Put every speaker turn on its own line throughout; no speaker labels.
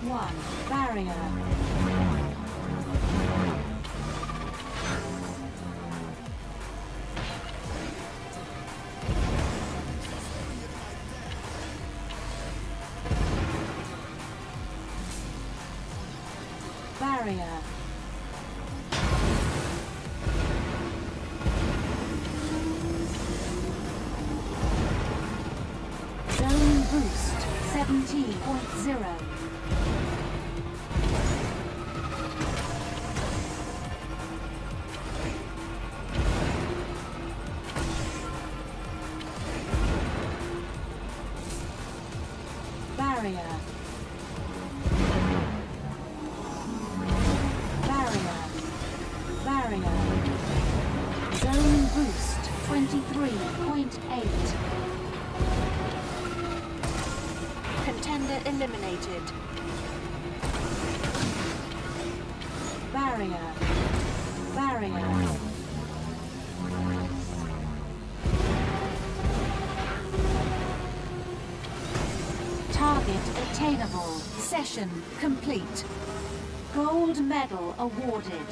1. Barrier. Barrier. Zone boost 17.0. Barrier. Barrier. Zone boost 23.8. Contender eliminated. Barrier. Barrier. Target attainable. Session complete. Gold medal awarded.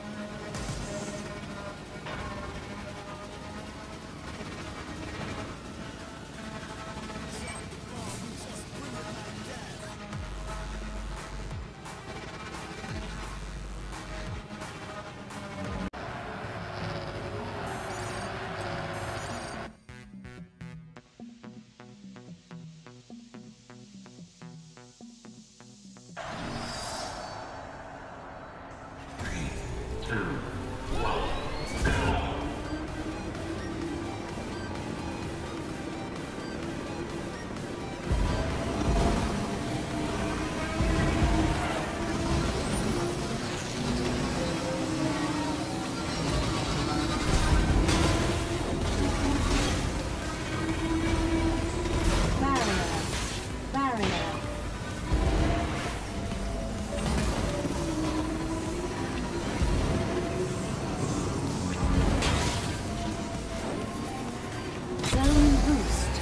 Zone boost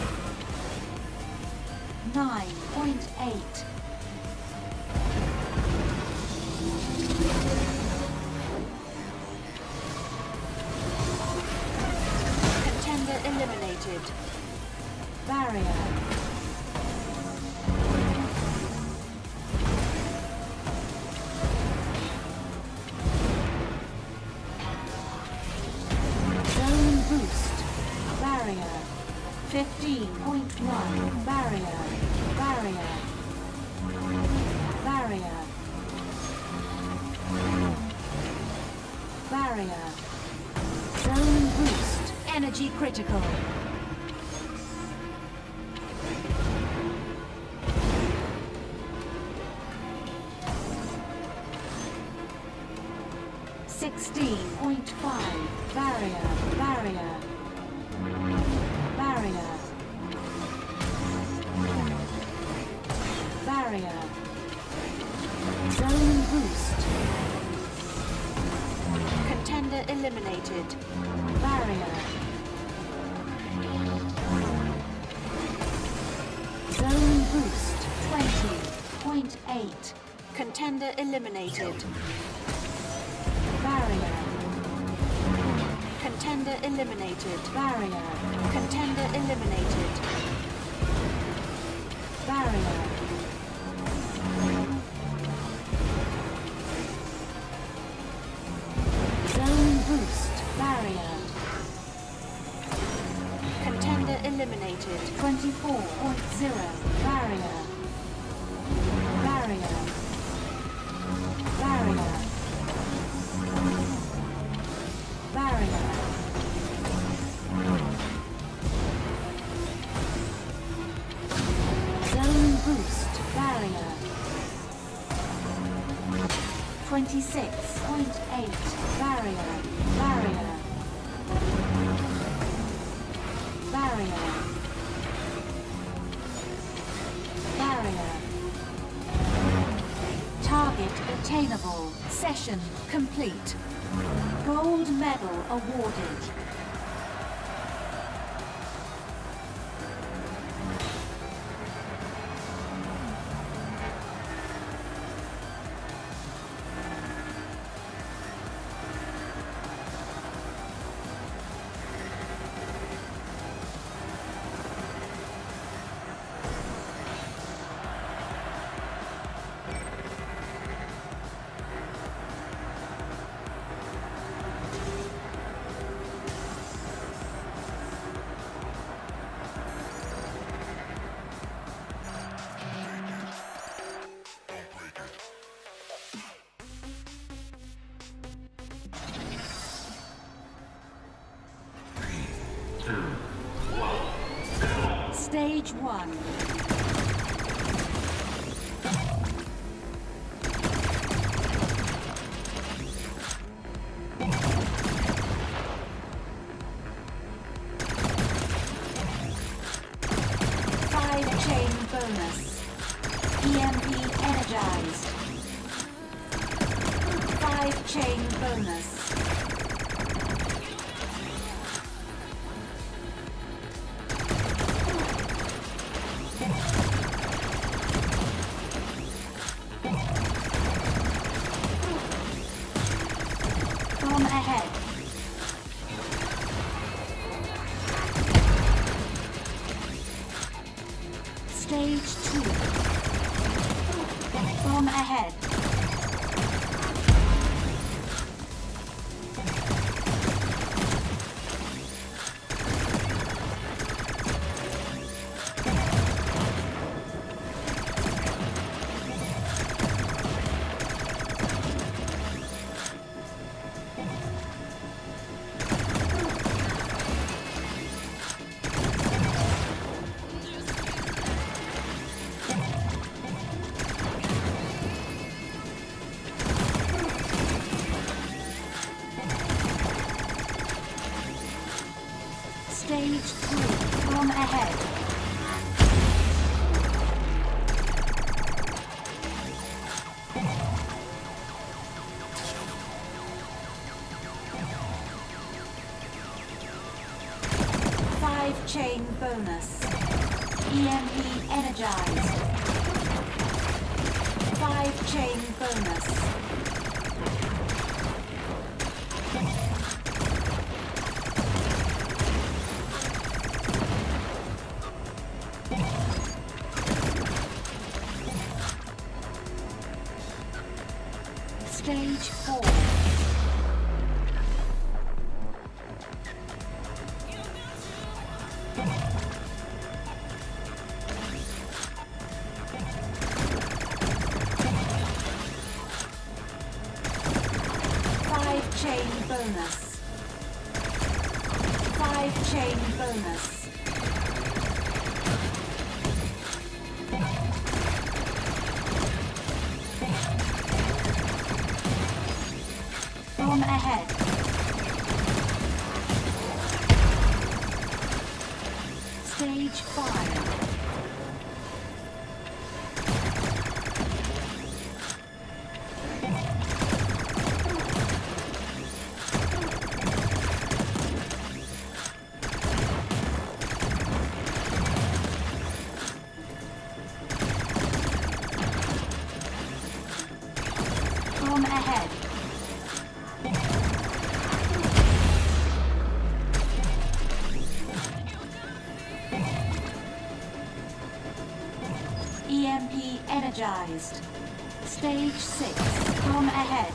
9.8. Contender eliminated. Barrier. Zone boost. Barrier. 15.1. Barrier. Barrier. Barrier. Barrier. Zone boost. Energy critical. Barrier. Barrier. Barrier. Barrier. Zone boost. Contender eliminated. Barrier. Zone boost 20.8. Contender eliminated. Barrier. Contender eliminated. Barrier. Contender eliminated. Barrier. Zone boost. Barrier. Contender eliminated. 24.0. Barrier. Barrier. Barrier. Barrier. Zone boost. Barrier. 26.8. Barrier. Barrier. Barrier. Barrier. Target attainable. Session complete. Gold medal awarded. Stage 1. Chain bonus. EMP energized. 5 chain bonus. Bomb ahead. Stage 2. Bomb ahead. Stage 3. Bomb ahead. Chain bonus. EMP energized. 5 chain bonus. Stage 4. Chain bonus. 5 chain bonus. Bomb ahead. Stage 5. Bomb ahead. EMP energized. Stage 6. Bomb ahead.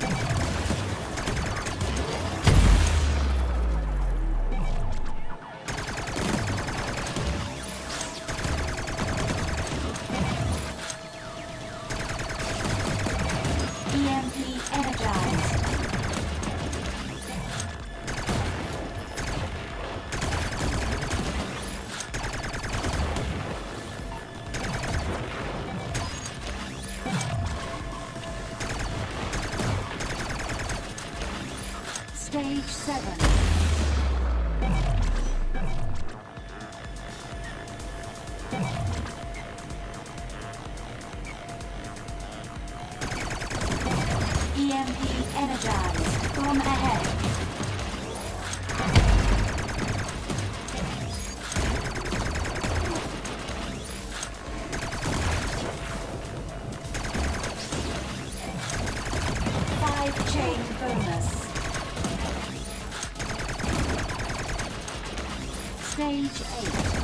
EMP energized. Stage 7. EMP energized. Bomb ahead. Chain bonus. Stage 8.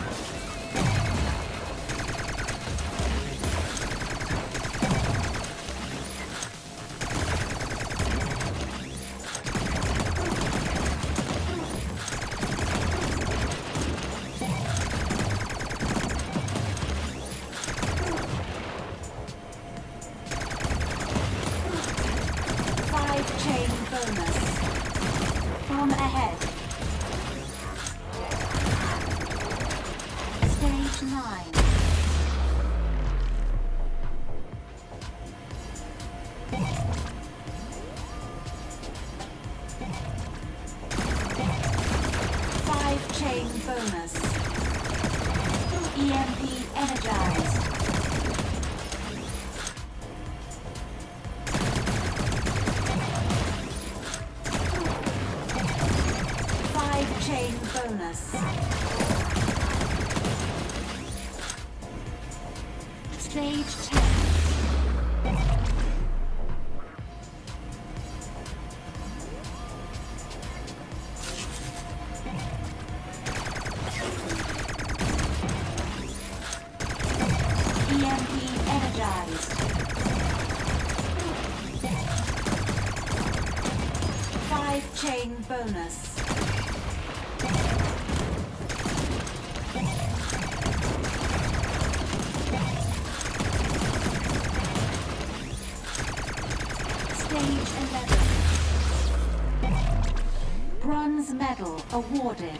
Chain bonus. Bomb ahead. Stage 9. Chain bonus. EMP energized. 5 chain bonus. Stage 10. EMP energized. 5 chain bonus. Stage 11. Bronze medal awarded.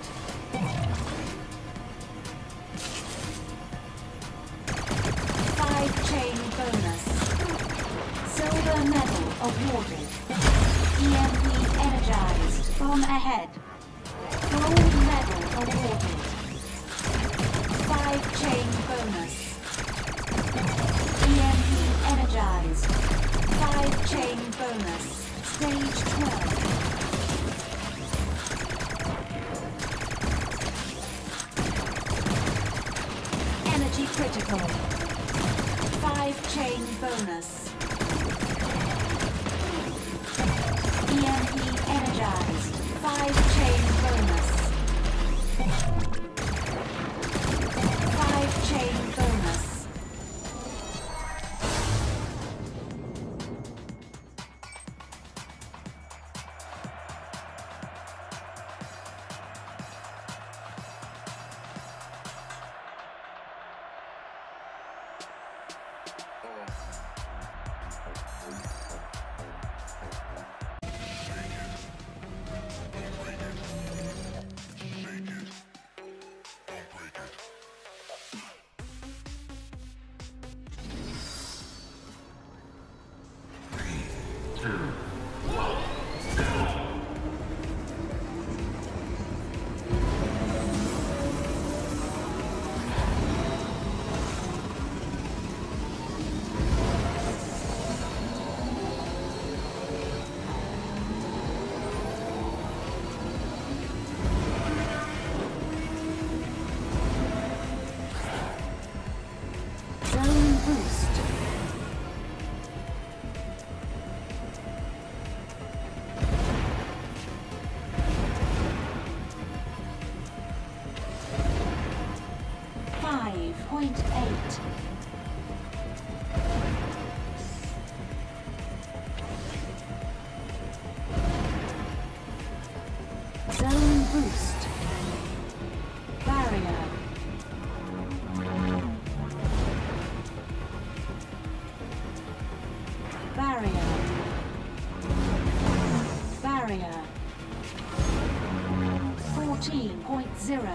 5 chain bonus. Silver medal awarded. EMP energized. Bomb ahead. Gold medal awarded. 5 chain bonus. EMP energized. 5 chain bonus. Stage 12. Energy critical. 5 chain bonus. EMP energized. 5 chain bonus. 5 chain bonus. Zone boost. Barrier. Barrier. Barrier. 14.0.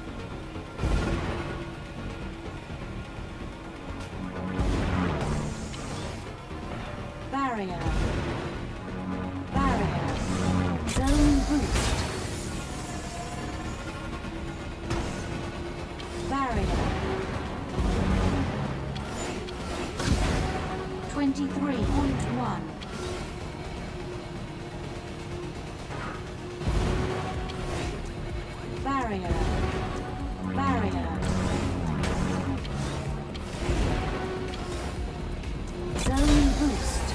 Barrier. Barrier. Zone boost. Barrier. 23.1. Barrier. Barrier. Zone boost.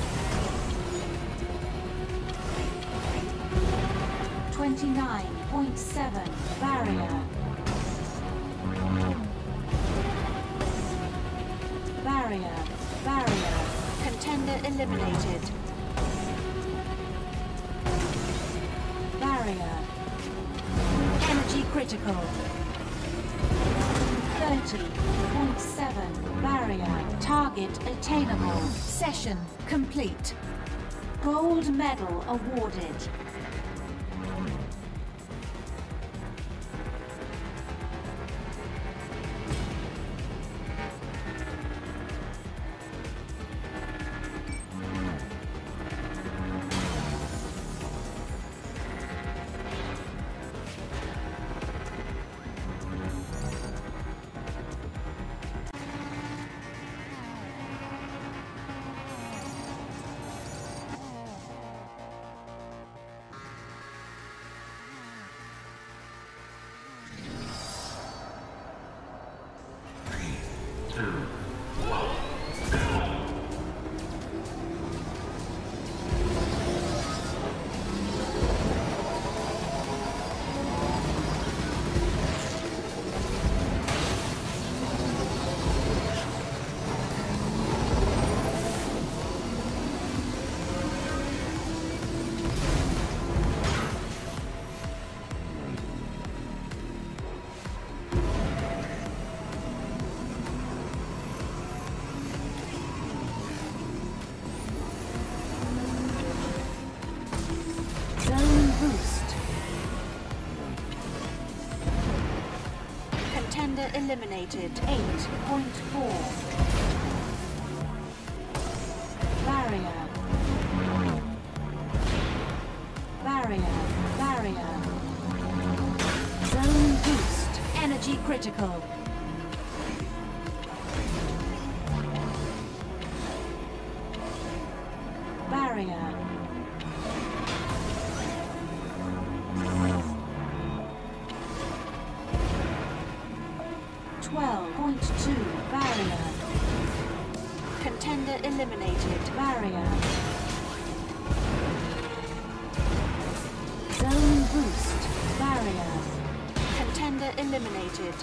29.7. Barrier. Barrier. Barrier. Contender eliminated. Barrier. Energy critical. 30.7. Barrier. Target attainable. Session complete. Gold medal awarded. eliminated. 8.4. Barrier. Barrier. Barrier. Zone boost. Energy critical. Barrier. Barrier. Contender eliminated. Barrier. Zone boost. Barrier. Contender eliminated.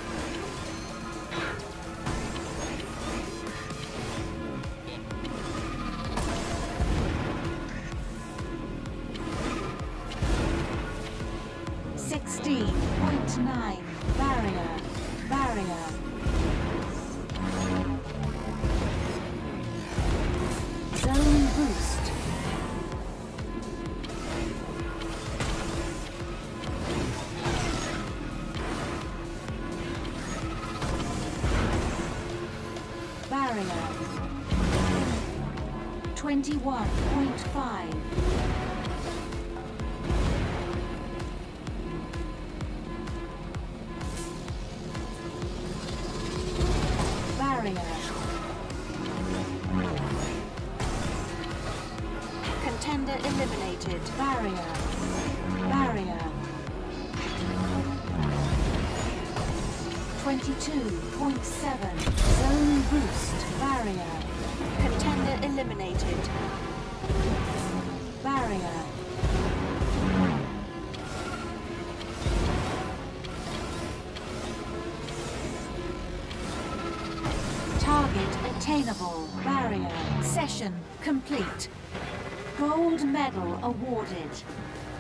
.9. Barrier. Barrier. Zone boost. Barrier. 21.5. Contender eliminated. Barrier. Barrier. 22.7. Zone boost. Barrier. Contender eliminated. Barrier. Target attainable. Barrier. Session complete. Gold medal awarded.